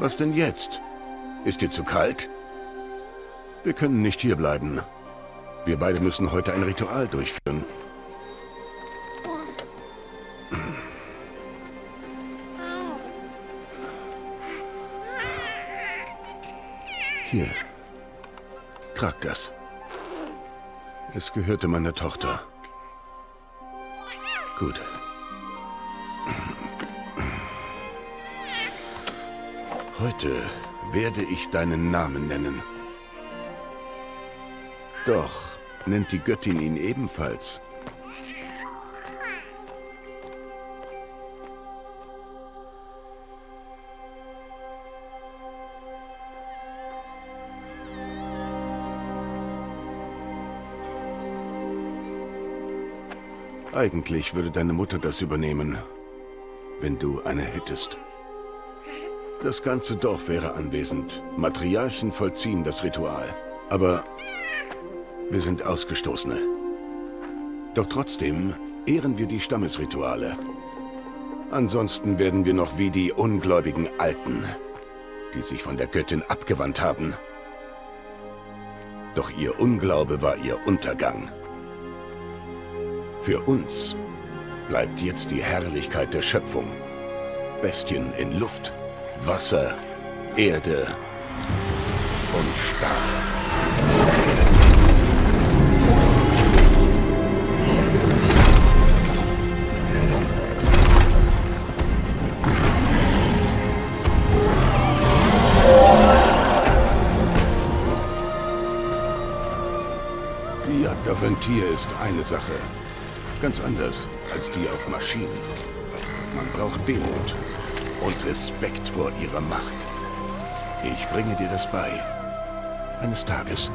Was denn jetzt? Ist dir zu kalt? Wir können nicht hierbleiben. Wir beide müssen heute ein Ritual durchführen. Hier. Trag das. Es gehörte meiner Tochter. Gut. Heute werde ich deinen Namen nennen. Doch nennt die Göttin ihn ebenfalls. Eigentlich würde deine Mutter das übernehmen, wenn du eine hättest. Das ganze Dorf wäre anwesend. Matriarchen vollziehen das Ritual. Aber wir sind Ausgestoßene. Doch trotzdem ehren wir die Stammesrituale. Ansonsten werden wir noch wie die ungläubigen Alten, die sich von der Göttin abgewandt haben. Doch ihr Unglaube war ihr Untergang. Für uns bleibt jetzt die Herrlichkeit der Schöpfung. Bestien in Luft, Wasser, Erde und Stahl. Die Jagd auf ein Tier ist eine Sache. Ganz anders als die auf Maschinen. Man braucht Demut und Respekt vor ihrer Macht. Ich bringe dir das bei. Eines Tages.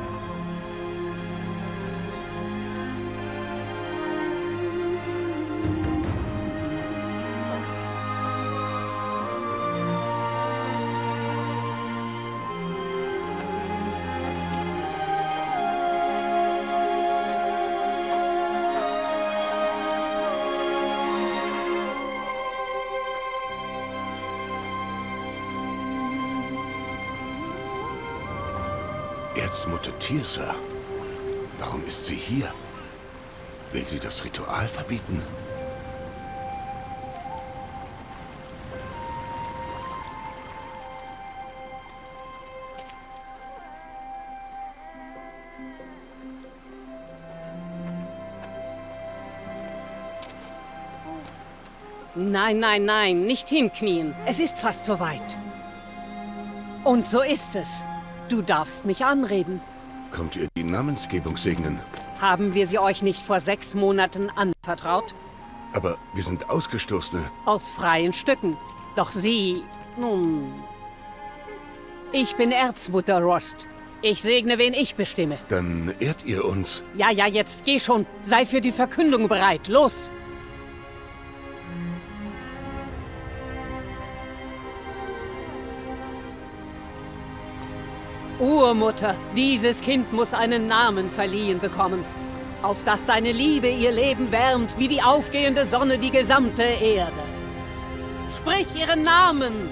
Erzmutter Tirsa. Warum ist sie hier? Will sie das Ritual verbieten? Nein, nein, nein, nicht hinknien. Es ist fast soweit. Und so ist es. Du darfst mich anreden. Kommt ihr die Namensgebung segnen? Haben wir sie euch nicht vor 6 Monaten anvertraut? Aber wir sind Ausgestoßene. Aus freien Stücken. Doch sie... nun... Ich bin Erzmutter Rost. Ich segne, wen ich bestimme. Dann ehrt ihr uns. Ja, ja, jetzt geh schon. Sei für die Verkündung bereit. Los! Urmutter, dieses Kind muss einen Namen verliehen bekommen, auf das deine Liebe ihr Leben wärmt, wie die aufgehende Sonne die gesamte Erde. Sprich ihren Namen!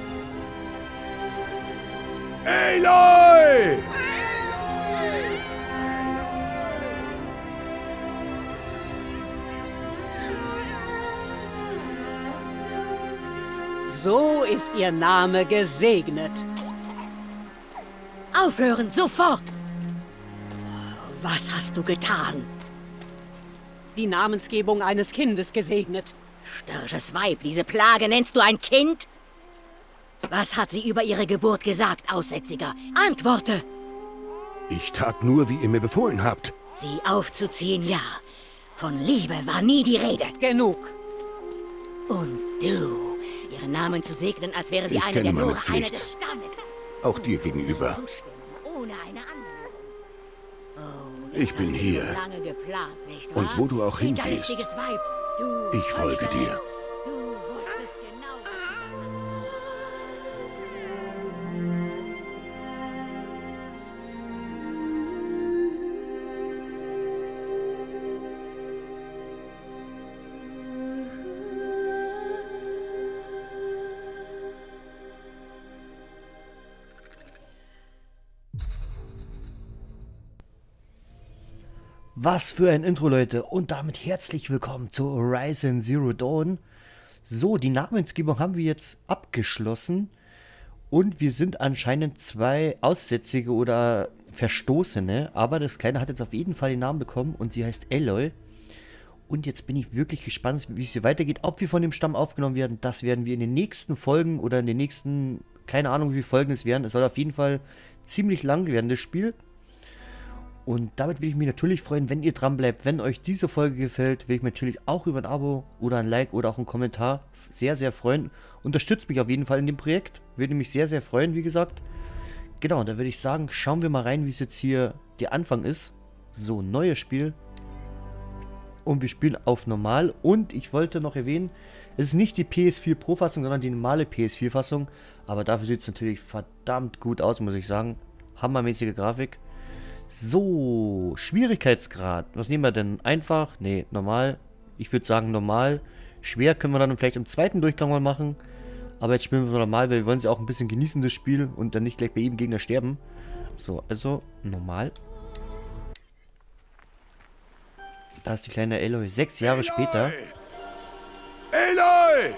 Aloy! So ist ihr Name gesegnet. Aufhören, sofort! Was hast du getan? Die Namensgebung eines Kindes gesegnet. Störrisches Weib, diese Plage nennst du ein Kind? Was hat sie über ihre Geburt gesagt, Aussätziger? Antworte! Ich tat nur, wie ihr mir befohlen habt. Sie aufzuziehen, ja. Von Liebe war nie die Rede. Genug. Und du, ihren Namen zu segnen, als wäre sie Ich eine kenne der meine nur Pflicht. eine des Stammes. Auch dir gegenüber. Zustimmen, ohne eine Anmerkung. Oh, das Ich bin hast du hier. so lange geplant, nicht wahr? Und wo du auch hingehst, Hinterlistiges Weib. Du ich folge Heuchlerin. dir. Du wusstest genau, was du Was für ein Intro, Leute. Und damit herzlich willkommen zu Horizon Zero Dawn. So, die Namensgebung haben wir jetzt abgeschlossen. Und wir sind anscheinend 2 Aussätzige oder Verstoßene. Aber das Kleine hat jetzt auf jeden Fall den Namen bekommen und sie heißt Aloy. Und jetzt bin ich wirklich gespannt, wie es hier weitergeht. Ob wir von dem Stamm aufgenommen werden, das werden wir in den nächsten Folgen oder in den nächsten, keine Ahnung wie viele Folgen es werden. Es soll auf jeden Fall ziemlich lang werden, das Spiel. Und damit will ich mich natürlich freuen, wenn ihr dran bleibt. Wenn euch diese Folge gefällt, will ich mich natürlich auch über ein Abo oder ein Like oder auch einen Kommentar sehr, sehr freuen. Unterstützt mich auf jeden Fall in dem Projekt. Würde mich sehr, sehr freuen, wie gesagt. Genau, da würde ich sagen, schauen wir mal rein, wie es jetzt hier der Anfang ist. So, neues Spiel. Und wir spielen auf normal. Und ich wollte noch erwähnen, es ist nicht die PS4 Pro-Fassung, sondern die normale PS4-Fassung. Aber dafür sieht es natürlich verdammt gut aus, muss ich sagen. Hammermäßige Grafik. So, Schwierigkeitsgrad. Was nehmen wir denn? Einfach? Nee, normal. Ich würde sagen normal. Schwer können wir dann vielleicht im zweiten Durchgang mal machen. Aber jetzt spielen wir normal, weil wir wollen sie auch ein bisschen genießen, das Spiel. Und dann nicht gleich bei jedem Gegner sterben. So, also normal. Da ist die kleine Aloy. 6 Jahre später. Aloy!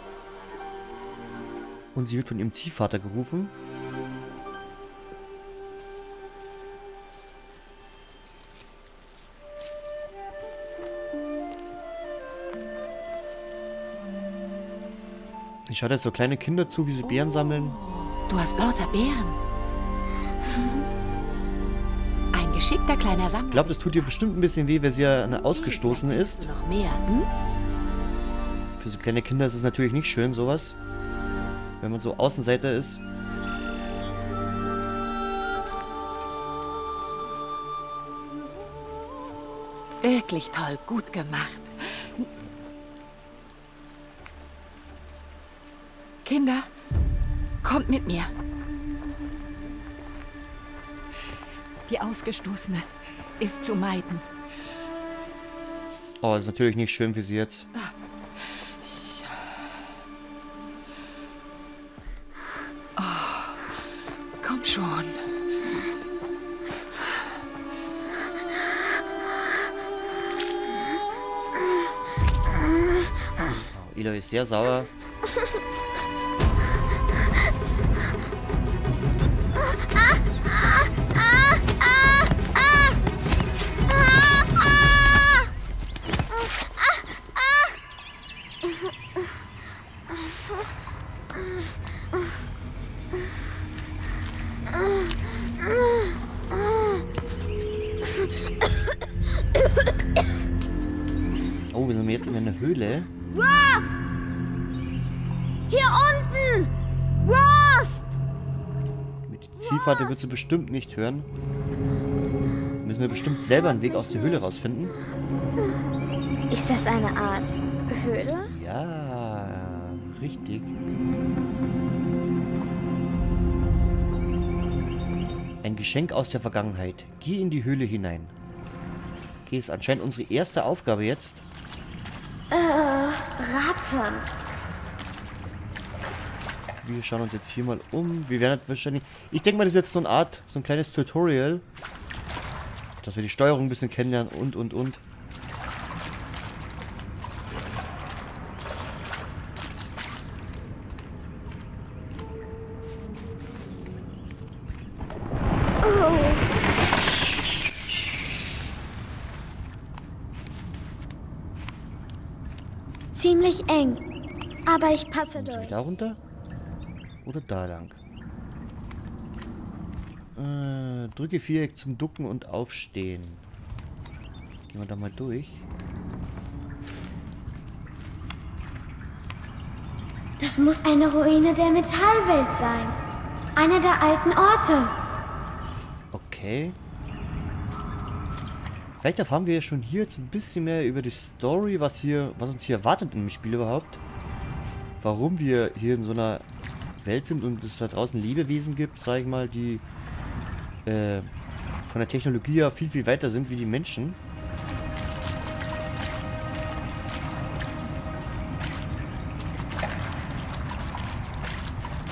Und sie wird von ihrem Ziehvater gerufen. Ich schaue jetzt so kleine Kinder zu, wie sie Beeren sammeln. Du hast lauter Beeren. Ein geschickter kleiner Sammler. Ich glaube, das tut ihr bestimmt ein bisschen weh, weil sie ja eine Ausgestoßene ist. Noch mehr, hm? Für so kleine Kinder ist es natürlich nicht schön, sowas. Wenn man so Außenseiter ist. Wirklich toll, gut gemacht. Kinder, kommt mit mir. Die Ausgestoßene ist zu meiden. Oh, das ist natürlich nicht schön für sie jetzt. Oh, komm schon. Oh, Aloy ist sehr sauer. Oh, wir sind jetzt in einer Höhle. Rost! Hier unten! Rost! Mit dem Ziehvater wird sie bestimmt nicht hören. Müssen wir bestimmt selber einen Weg aus der Höhle rausfinden. Ist das eine Art Höhle? Ja, richtig. Ein Geschenk aus der Vergangenheit. Geh in die Höhle hinein. Okay, ist anscheinend unsere erste Aufgabe jetzt. Ratten. Wir schauen uns jetzt hier mal um. Wir werden wahrscheinlich... Ich denke mal, das ist jetzt so eine Art, so ein kleines Tutorial. Dass wir die Steuerung ein bisschen kennenlernen und. Ziemlich eng. Aber ich passe Müssen wir durch. da runter? Oder da lang? Drücke Viereck zum Ducken und Aufstehen. Gehen wir da mal durch. Das muss eine Ruine der Metallwelt sein. Einer der alten Orte. Okay. Vielleicht erfahren wir ja schon hier jetzt ein bisschen mehr über die Story, was uns hier erwartet im Spiel überhaupt. Warum wir hier in so einer Welt sind und es da draußen Lebewesen gibt, sag ich mal, die von der Technologie ja viel, viel weiter sind wie die Menschen.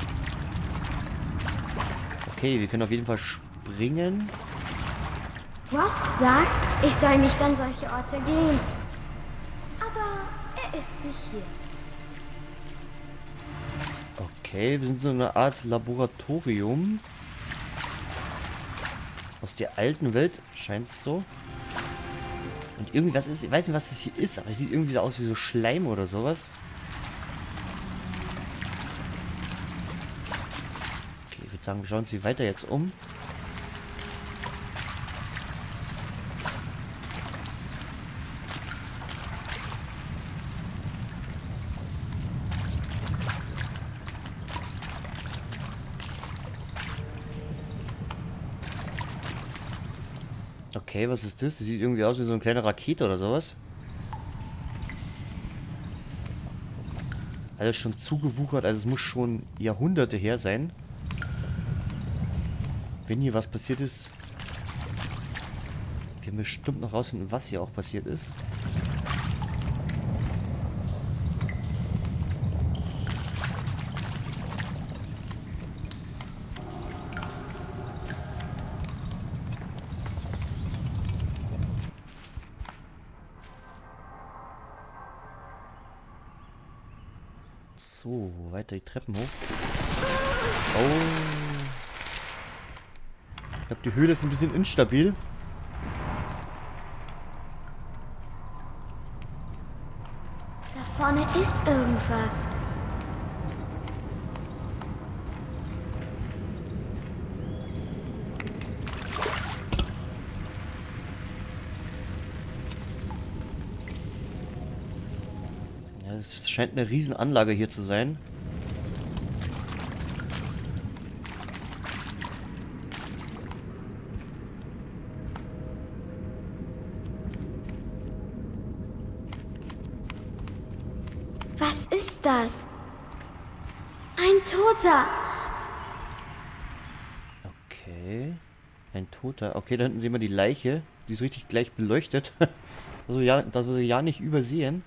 Okay, wir können auf jeden Fall springen. Rost sagt, ich soll nicht an solche Orte gehen. Aber er ist nicht hier. Okay, wir sind so eine Art Laboratorium. Aus der alten Welt scheint es so. Und irgendwie was ist, ich weiß nicht, was das hier ist, aber es sieht irgendwie so aus wie so Schleim oder sowas. Okay, ich würde sagen, wir schauen uns hier weiter jetzt um. Okay, was ist das? Das sieht irgendwie aus wie so eine kleine Rakete oder sowas. Alles schon zugewuchert, also es muss schon Jahrhunderte her sein. Wenn hier was passiert ist. Wir werden bestimmt noch rausfinden, was hier auch passiert ist. So, weiter die Treppen hoch. Oh. Ich glaube, die Höhle ist ein bisschen instabil. Da vorne ist irgendwas. Ja, es scheint eine Riesenanlage hier zu sein. Was ist das? Ein Toter. Okay. Ein Toter. Okay, da hinten sehen wir die Leiche. Die ist richtig gleich beleuchtet. Also ja, das wir sie ja nicht übersehen.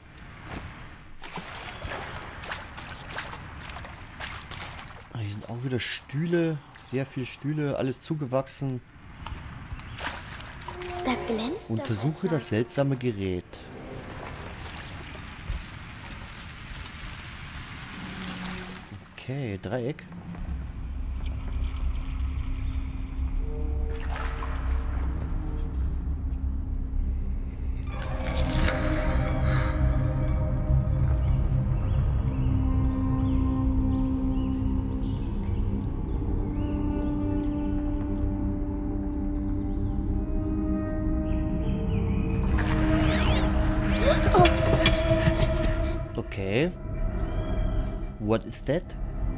Ah, hier sind auch wieder Stühle. Sehr viele Stühle. Alles zugewachsen. Da glänzt Untersuche das seltsame Gerät. Okay, Dreieck. Okay. What is that?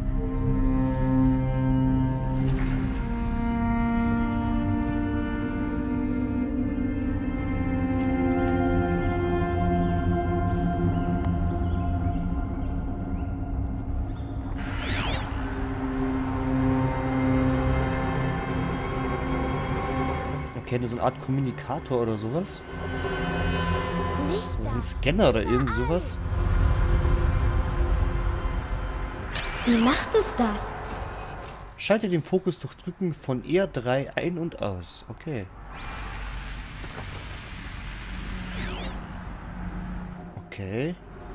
Okay, das ist eine Art Kommunikator oder sowas. Lichter. Ein Scanner oder irgend sowas. Wie macht es das? Schalte den Fokus durch Drücken von R3 ein und aus. Okay. Okay.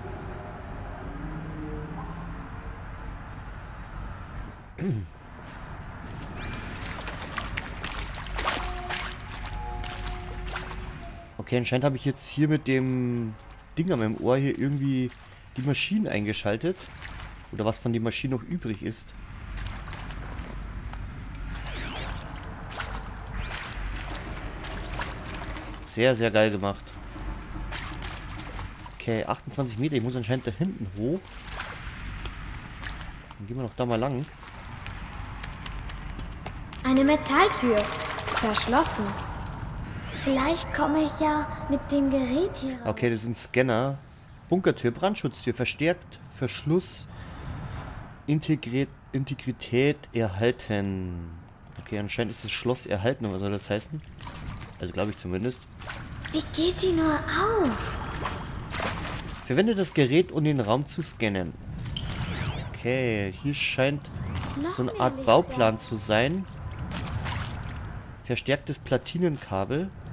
Okay, anscheinend habe ich jetzt hier mit dem Ding an meinem Ohr hier irgendwie die Maschinen eingeschaltet. Oder was von den Maschinen noch übrig ist. Sehr, sehr geil gemacht. Okay, 28 Meter. Ich muss anscheinend da hinten hoch. Dann gehen wir noch da mal lang. Eine Metalltür. Verschlossen. Vielleicht komme ich ja mit dem Gerät hier raus. Okay, das ist ein Scanner. Bunkertür, Brandschutztür, verstärkt, Verschluss, Integrität erhalten. Okay, anscheinend ist das Schloss erhalten, was soll das heißen? Also glaube ich zumindest. Wie geht die nur auf? Verwende das Gerät, um den Raum zu scannen. Okay, hier scheint so eine Art Bauplan zu sein. Verstärktes Platinenkabel.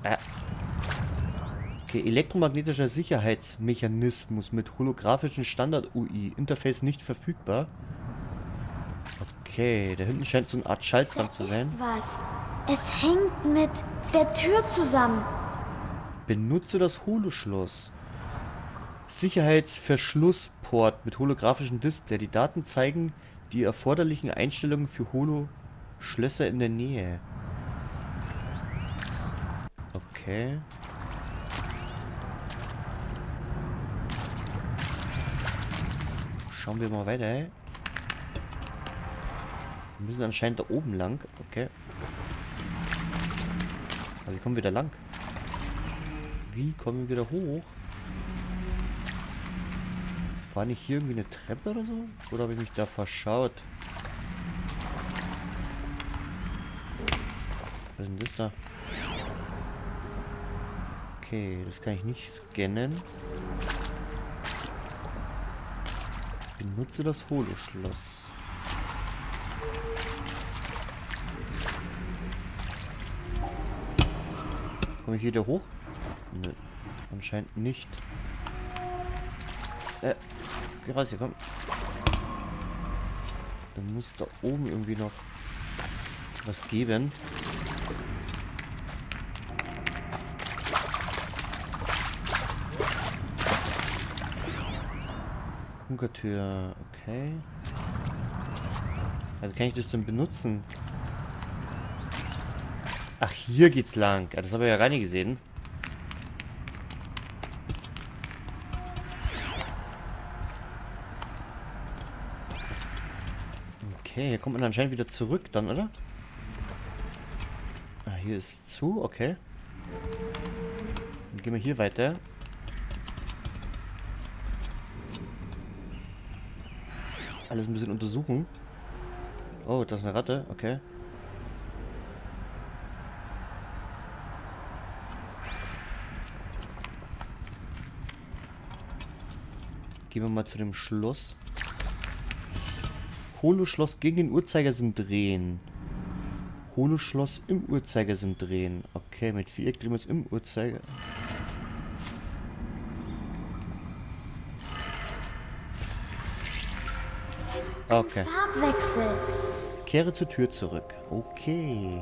Okay, elektromagnetischer Sicherheitsmechanismus mit holographischen Standard-UI. Interface nicht verfügbar. Okay, da hinten scheint so eine Art Schaltschrank zu sein. Was? Es hängt mit der Tür zusammen. Benutze das Holoschloss. Sicherheitsverschlussport mit holographischem Display. Die Daten zeigen die erforderlichen Einstellungen für Holoschlösser in der Nähe. Okay. Schauen wir mal weiter. Wir müssen anscheinend da oben lang. Okay. Aber wie kommen wir da lang? Wie kommen wir da hoch? War nicht hier irgendwie eine Treppe oder so? Oder habe ich mich da verschaut? Was ist denn das da? Okay, das kann ich nicht scannen. Benutze das Holoschloss. Komme ich wieder hoch? Nö, anscheinend nicht. Geh raus hier, komm. Dann muss da oben irgendwie noch was geben. Bunkertür, okay. Also kann ich das denn benutzen? Ach, hier geht's lang. Ja, das habe ich ja gar nicht gesehen. Okay, hier kommt man anscheinend wieder zurück dann, oder? Ah, hier ist zu, okay. Dann gehen wir hier weiter. Alles ein bisschen untersuchen. Oh, das ist eine Ratte, okay. Gehen wir mal zu dem Schloss. Holoschloss gegen den Uhrzeigersinn drehen. Holoschloss im Uhrzeigersinn drehen. Okay, mit Viereck drehen wir es im Uhrzeiger. Okay. Farbwechsel. Kehre zur Tür zurück. Okay.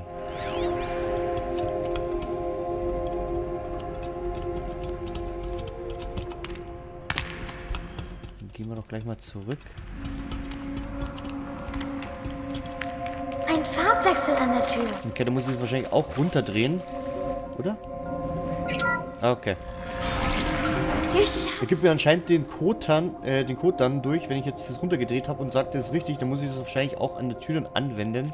Dann gehen wir doch gleich mal zurück. Ein Farbwechsel an der Tür. Okay, da muss ich es wahrscheinlich auch runterdrehen. Oder? Okay. Geschafft. Er gibt mir anscheinend den Code dann durch, wenn ich jetzt das runtergedreht habe und sagt, das ist richtig, dann muss ich das wahrscheinlich auch an der Tür dann anwenden.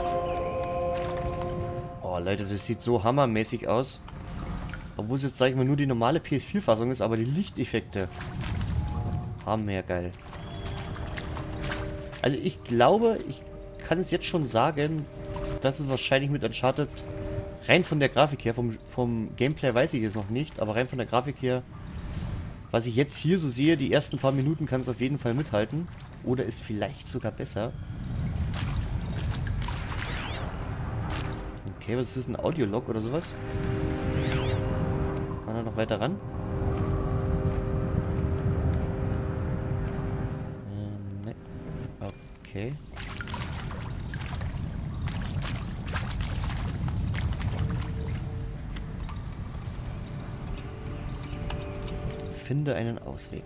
Oh Leute, das sieht so hammermäßig aus. Obwohl es jetzt, sag ich mal, nur die normale PS4-Fassung ist, aber die Lichteffekte. Hammer geil. Also ich glaube, ich kann es jetzt schon sagen, dass es wahrscheinlich mit Uncharted rein von der Grafik her, vom Gameplay weiß ich es noch nicht, aber rein von der Grafik her, was ich jetzt hier so sehe, die ersten paar Minuten kann es auf jeden Fall mithalten. Oder ist vielleicht sogar besser. Okay, was ist das? Ein Audiolog oder sowas? Kann er noch weiter ran? Ne. Okay. Finde einen Ausweg.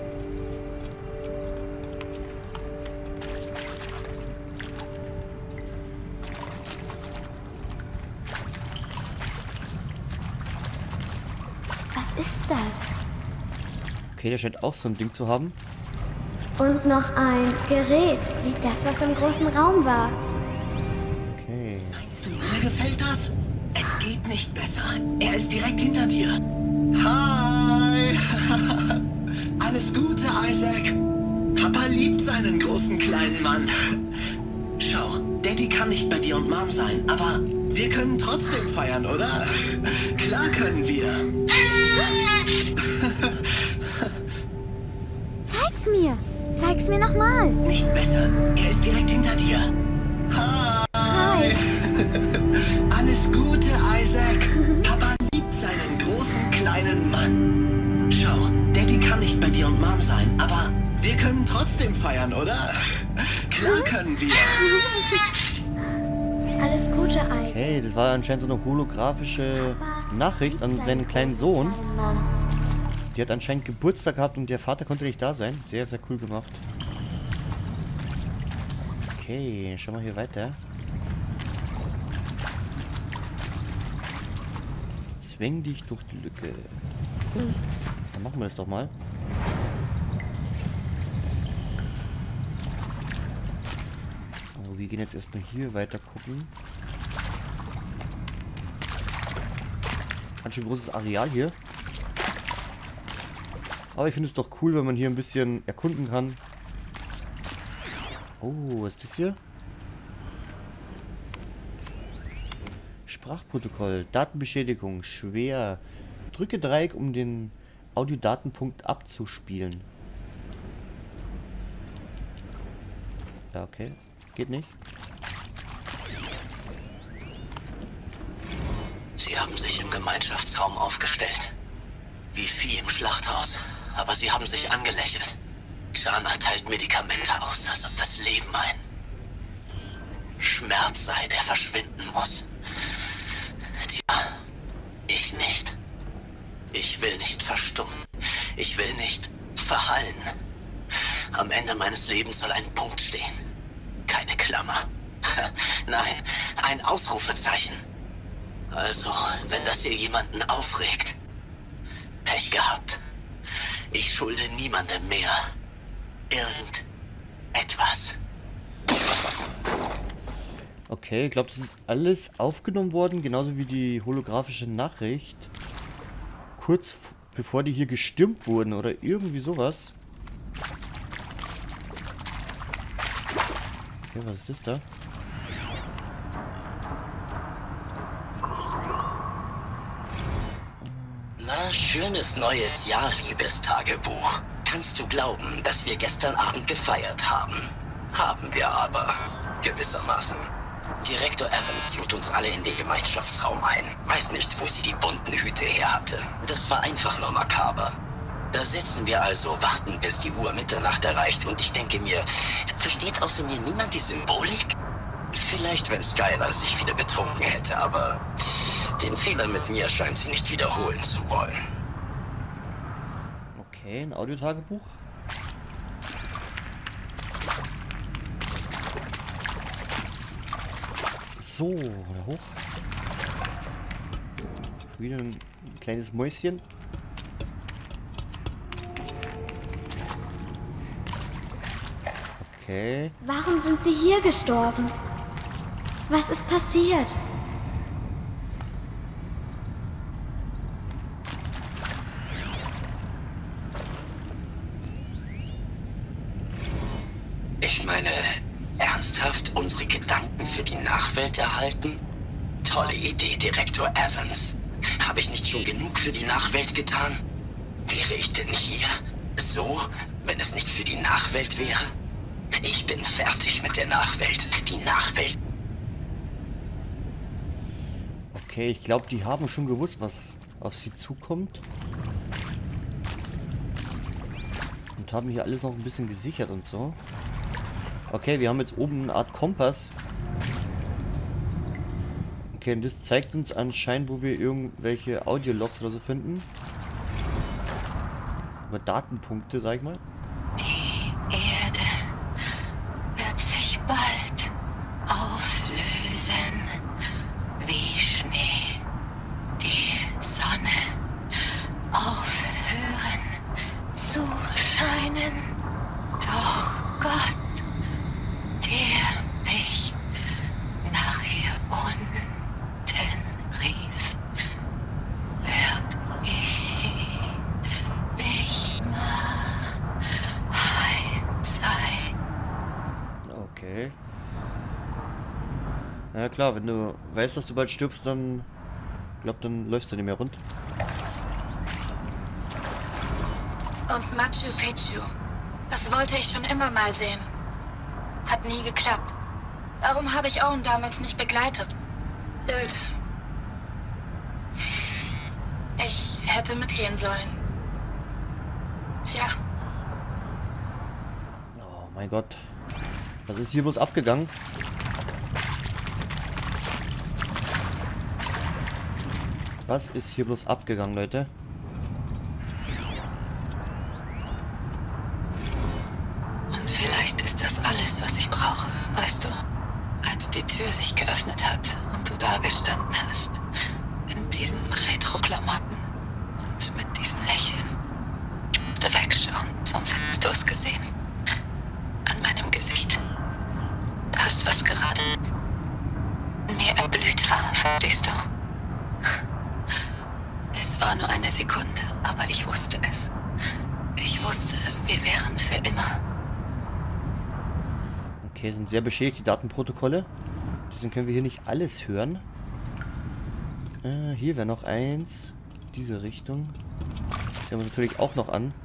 Was ist das? Okay, der scheint auch so ein Ding zu haben. Und noch ein Gerät, wie das, was im großen Raum war. Okay. Mir gefällt das. Es geht nicht besser. Er ist direkt hinter dir. Hi. Alles Gute, Isaac. Papa liebt seinen großen kleinen Mann. Schau, Daddy kann nicht bei dir und Mom sein, aber wir können trotzdem feiern, oder? Klar können wir. Zeig's mir. Zeig's mir nochmal. Nicht besser. Er ist direkt hinter dir. Hi. Hi. Alles Gute, Isaac. Papa trotzdem feiern, oder? Klar können wir. Alles Gute, Isaac. Hey, das war anscheinend so eine holographische Nachricht an seinen kleinen Sohn. Die hat anscheinend Geburtstag gehabt und der Vater konnte nicht da sein. Sehr, sehr cool gemacht. Okay, schauen wir hier weiter. Zwäng dich durch die Lücke. Dann machen wir das doch mal. Also wir gehen jetzt erstmal hier weiter gucken. Ganz schön großes Areal hier. Aber ich finde es doch cool, wenn man hier ein bisschen erkunden kann. Oh, was ist das hier? Sprachprotokoll, Datenbeschädigung, schwer. Drücke Dreieck, um den Audiodatenpunkt abzuspielen. Ja, okay. Geht nicht. Sie haben sich im Gemeinschaftsraum aufgestellt. Wie Vieh im Schlachthaus. Aber sie haben sich angelächelt. Jana teilt Medikamente aus, als ob das Leben ein Schmerz sei, der verschwinden muss. Tja, ich nicht. Ich will nicht verstummen. Ich will nicht verhallen. Am Ende meines Lebens soll ein Punkt stehen. Keine Klammer. Nein, ein Ausrufezeichen. Also, wenn das hier jemanden aufregt. Pech gehabt. Ich schulde niemandem mehr. Irgendetwas. Okay, ich glaube, das ist alles aufgenommen worden, genauso wie die holographische Nachricht. Kurz bevor die hier gestürmt wurden oder irgendwie sowas. Okay, was ist das da? Na, schönes neues Jahr, liebes Tagebuch. Kannst du glauben, dass wir gestern Abend gefeiert haben? Haben wir aber. Gewissermaßen. Direktor Evans lud uns alle in den Gemeinschaftsraum ein. Weiß nicht, wo sie die bunten Hüte her hatte. Das war einfach nur makaber. Da sitzen wir also, warten, bis die Uhr Mitternacht erreicht und ich denke mir, versteht außer mir niemand die Symbolik? Vielleicht, wenn Skylar sich wieder betrunken hätte, aber den Fehler mit mir scheint sie nicht wiederholen zu wollen. Okay, ein Audiotagebuch. So, da hoch. Wieder ein kleines Mäuschen. Okay. Warum sind sie hier gestorben? Was ist passiert? Ich meine, ernsthaft unsere Gedanken für die Nachwelt erhalten? Tolle Idee, Direktor Evans. Habe ich nicht schon genug für die Nachwelt getan? Wäre ich denn hier? So, wenn es nicht für die Nachwelt wäre? Ich bin fertig mit der Nachwelt. Die Nachwelt. Okay, ich glaube, die haben schon gewusst, was auf sie zukommt. Und haben hier alles noch ein bisschen gesichert und so. Okay, wir haben jetzt oben eine Art Kompass. Okay, und das zeigt uns anscheinend, wo wir irgendwelche Audiologs oder so finden. Oder Datenpunkte, sag ich mal. Die Erde wird sich bald auflösen wie Schnee. Die Sonne aufhören zu scheinen. Doch Gott, der mich nach hier unten rief, wird ewig mein sein. Okay. Ja klar, wenn du weißt, dass du bald stirbst, dann dann läufst du nicht mehr rund. Und Machu Picchu. Das wollte ich schon immer mal sehen. Hat nie geklappt. Warum habe ich Owen damals nicht begleitet? Blöd. Ich hätte mitgehen sollen. Tja. Mein Gott. Was ist hier bloß abgegangen? Was ist hier bloß abgegangen, Leute? Und vielleicht ist das alles, was ich brauche, weißt du? Als die Tür sich geöffnet hat und du da gestanden hast, in diesen Retro-Klamotten und mit diesem Lächeln. Ich musste wegschauen, sonst hättest du es gesehen. An meinem Gesicht. Das, was gerade in mir erblüht war, verstehst du? Es war nur eine Sekunde, aber ich wusste es. Ich wusste, wir wären für immer. Okay, sind sehr beschädigt die Datenprotokolle. Deswegen können wir hier nicht alles hören. Hier wäre noch eins. Diese Richtung. Das hören wir natürlich auch noch an.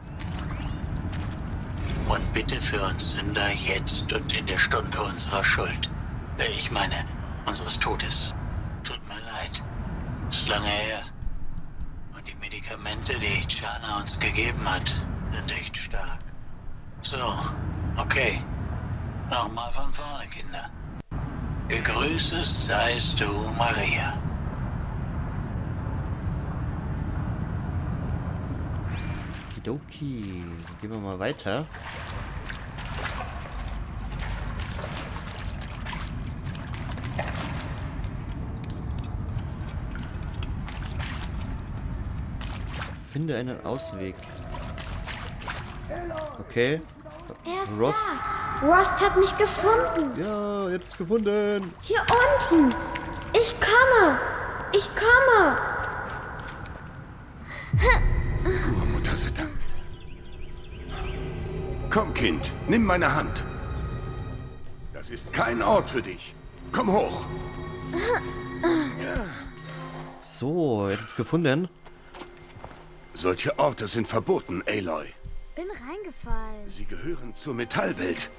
Und bitte für uns Sünder jetzt und in der Stunde unserer Schuld. Ich meine, unseres Todes. Tut mir leid. Ist lange her. Und die Medikamente, die Chana uns gegeben hat, sind echt stark. So, okay. Nochmal von vorne, Kinder. Gegrüßet seist du, Maria. Okidoki. Gehen wir mal weiter. Finde einen Ausweg. Okay. Er ist Rost. da. Rost hat mich gefunden. Ja, jetzt gefunden. Hier unten. Ich komme. Ich komme. Urmuttersetter. Komm, Kind, nimm meine Hand. Das ist kein Ort für dich. Komm hoch. Ja. So, jetzt gefunden. Solche Orte sind verboten, Aloy. Bin reingefallen. Sie gehören zur Metallwelt.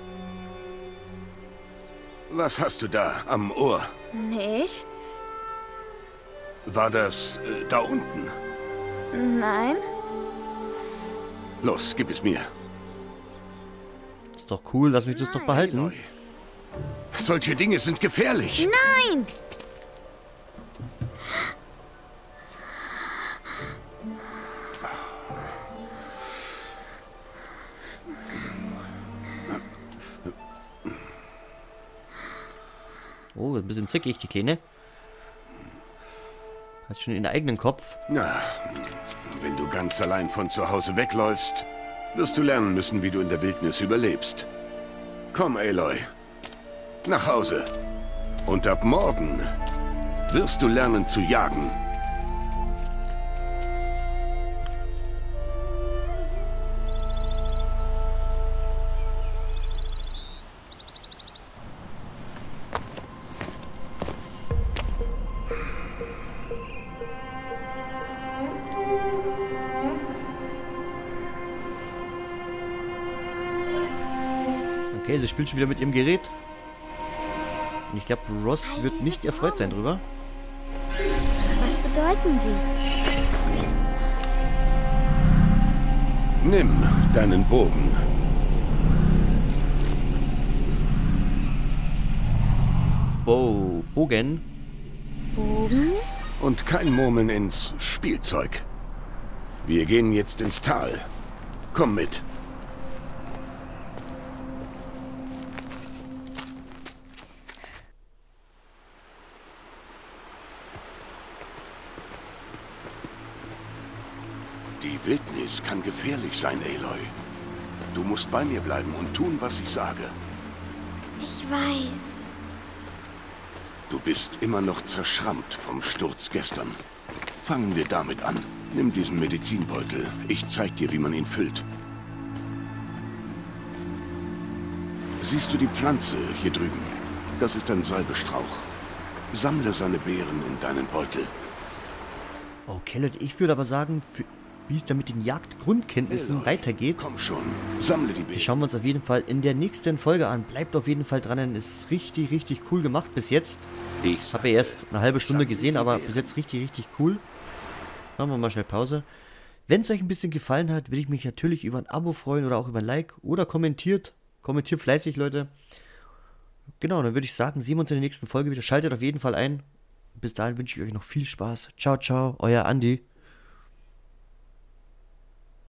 Was hast du da am Ohr? Nichts. War das da unten? Nein. Los, gib es mir. Ist doch cool, lass mich das doch behalten. Aloy. Solche Dinge sind gefährlich. Nein. Oh, ein bisschen zickig, die Kleine. Hat schon den eigenen Kopf. Na, wenn du ganz allein von zu Hause wegläufst, wirst du lernen müssen, wie du in der Wildnis überlebst. Komm, Aloy. Nach Hause. Und ab morgen wirst du lernen zu jagen. Okay, sie spielt schon wieder mit ihrem Gerät. Und ich glaube, Rost wird nicht erfreut sein drüber. Was bedeuten sie? Nimm deinen Bogen. Bogen. Bogen? Und kein Murmeln ins Spielzeug. Wir gehen jetzt ins Tal. Komm mit. Die Wildnis kann gefährlich sein, Aloy. Du musst bei mir bleiben und tun, was ich sage. Ich weiß. Du bist immer noch zerschrammt vom Sturz gestern. Fangen wir damit an. Nimm diesen Medizinbeutel. Ich zeig dir, wie man ihn füllt. Siehst du die Pflanze hier drüben? Das ist ein Salbestrauch. Sammle seine Beeren in deinen Beutel. Okay, Leute, ich würde aber sagen, wie es da mit den Jagdgrundkenntnissen Aloy, weitergeht, komm schon, sammle die die Beeren. schauen wir uns auf jeden Fall in der nächsten Folge an. Bleibt auf jeden Fall dran, denn es ist richtig, richtig cool gemacht bis jetzt. Ich habe ja erst eine halbe Stunde gesehen, aber bis jetzt richtig, richtig cool. Machen wir mal schnell Pause. Wenn es euch ein bisschen gefallen hat, würde ich mich natürlich über ein Abo freuen oder auch über ein Like oder kommentiert. Kommentiert fleißig, Leute. Genau, dann würde ich sagen, sehen wir uns in der nächsten Folge wieder. Schaltet auf jeden Fall ein. Bis dahin wünsche ich euch noch viel Spaß. Ciao, ciao, euer Andi.